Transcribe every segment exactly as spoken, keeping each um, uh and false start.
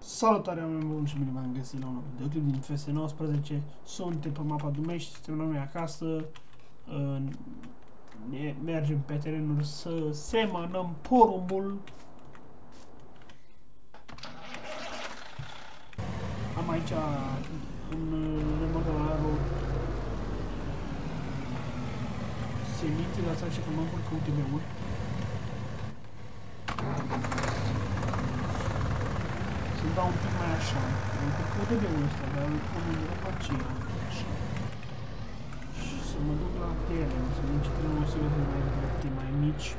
Salutare, oameni buni, și bine v-am găsit la un videoclip din F S nouăsprezece. Suntem pe mapa Dumești, suntem la noi acasă. Ne mergem pe terenuri să semănăm porumbul. Am aici un remorcaru semințe, dar să că mă încurc cu U T B-uri. Să-mi dau un pic mai așa. Mă încurc cu U T B-ul ăsta, dar îl pun în după aceea. Așa. Și să mă duc la teren, să vedem ce trebuie să vedem mai drepte, mai mici.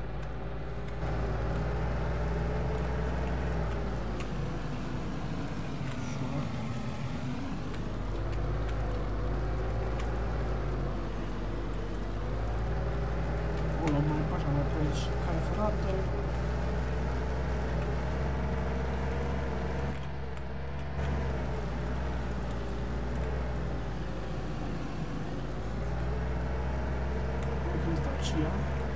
O luăm mai pe așa, mai pe aici, care ferată. Aceea.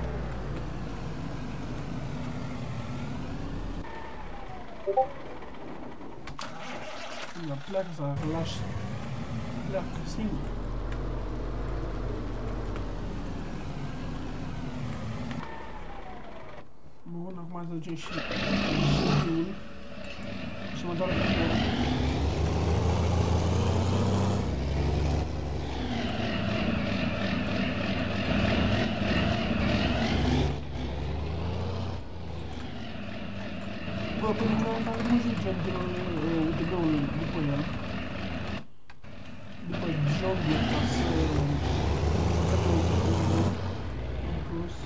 La pleacă sau dacă lași, pleacă singur. Bun, acum să ducem și juriul și mă doar pe acolo. Bă, până la care nu zicem din U T B-ul după el, după jogger, ca să înțeleg U T B-ul în plus.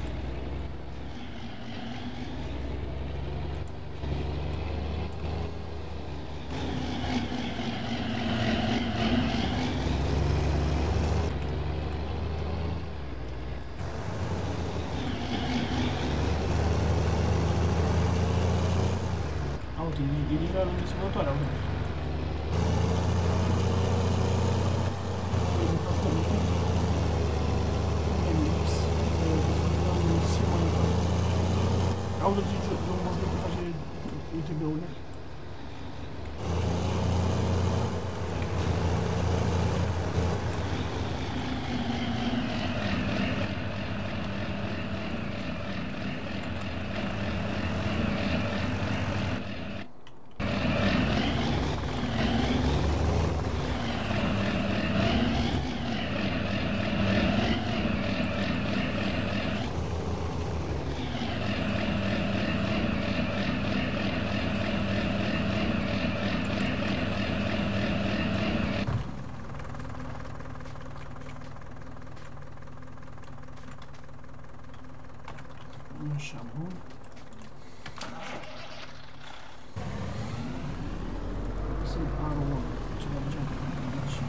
E deja la misimătoare, auzi. Auzi, zici, eu mă zic că face U T B-urile. Așa, bun. Sunt arul ceva de genul aici.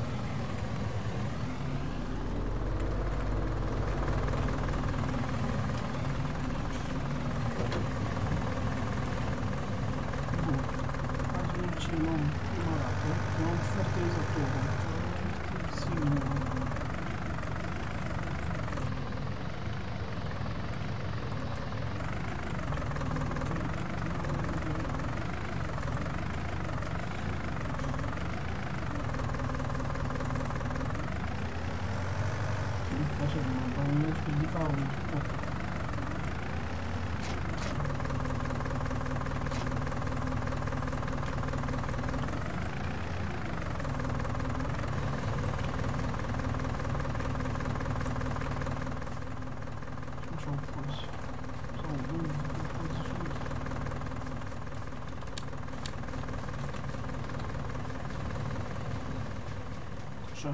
Bun. Hai să vedem ce luăm prima dată. Luăm fertilizatorul, care este singurul. Așa, mă mă mergi pe difaul tot. Așa au fost. Sau bun, au fost și ăsta. Așa.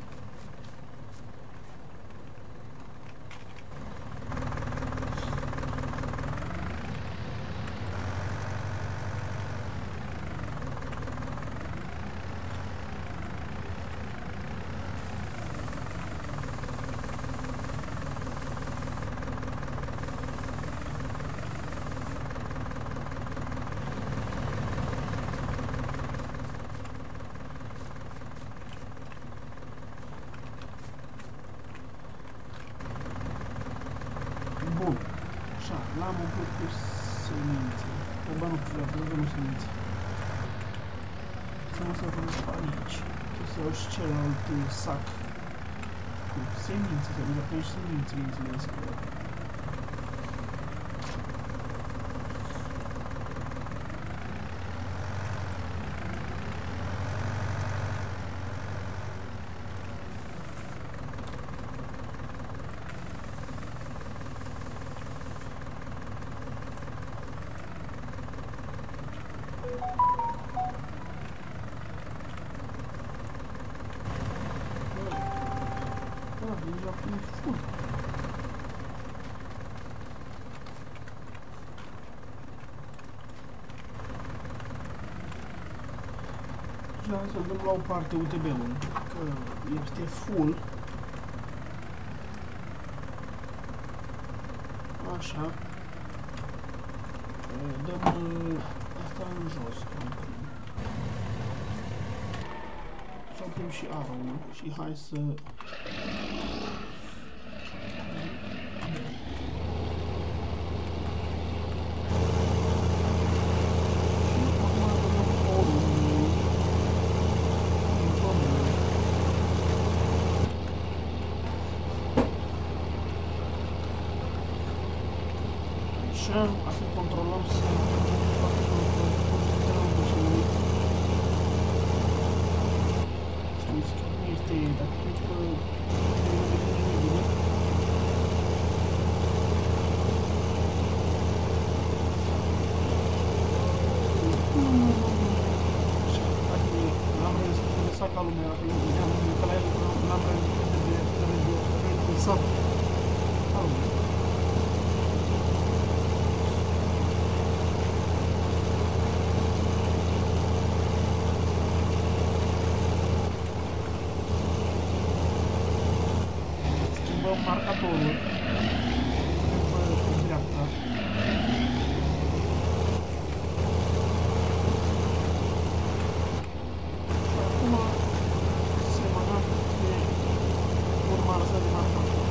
Bun. Așa, l-am umplut cu semințe. O bă, nu cu fleacul, nu semințe. o să văd aici. Trebuie să iau și celălalt sac cu semințe, să văd atunci semințe, bineînțeles că... Deja plin full. Și hai să-l dăm la o parte U T B-ul, că este full. Așa. Dăm asta în jos. Și oprim și arrow-ul și hai să... Așa controlăm să facem concentrăm pe celui. Știți că nu este, dacă crezi că nu e bine. N-am lăsat ca lumea, am că la el n-am lăsat ca lumea. Marcatorul pe dreapta. Și acum semănăm de urmarea asta de marcator.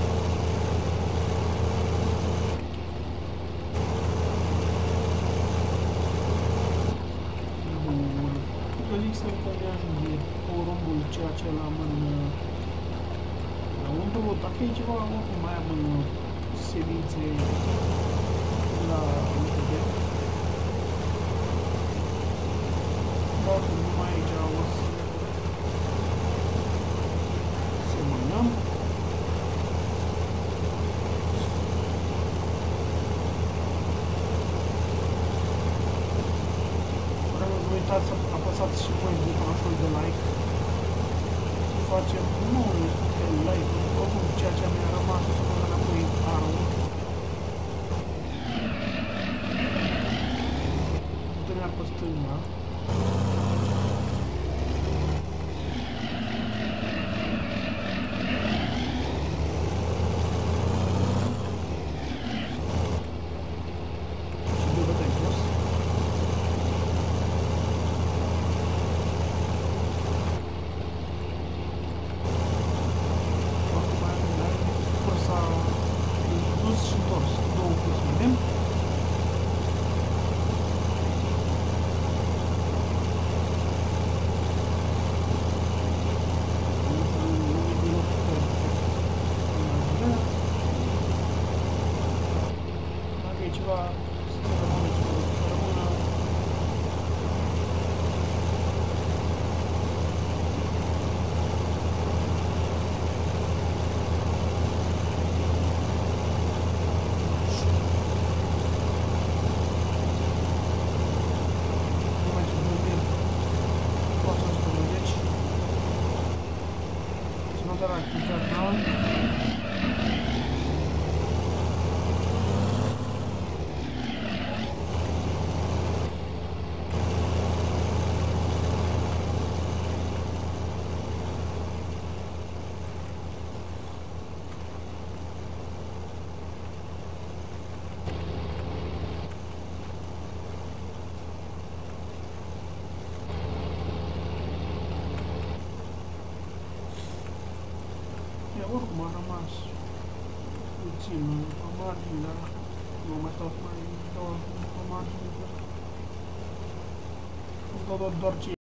Bun. Eu zic să încădeam de porumbul ceea ce l-am în lăuntru, dacă e ceva, oricum mai am în semințe la U T B. Dar numai aici o să semănăm. Vreau să nu uitați să apăsați și voi butonul de like. Să facem multe like-uri, oricum ceea ce mi-a rămas o să pun înapoi arrow. Dă-mi pe stânga. Și dă bătăi jos. Și întors, două curse vedem. Dacă e ceva, să rămână ceva, să rămână. Dar aqui tá não. Oricum a rămas puțin pe margine, dar nu mai stau să mai dau pe margine, că îmi dau doar ce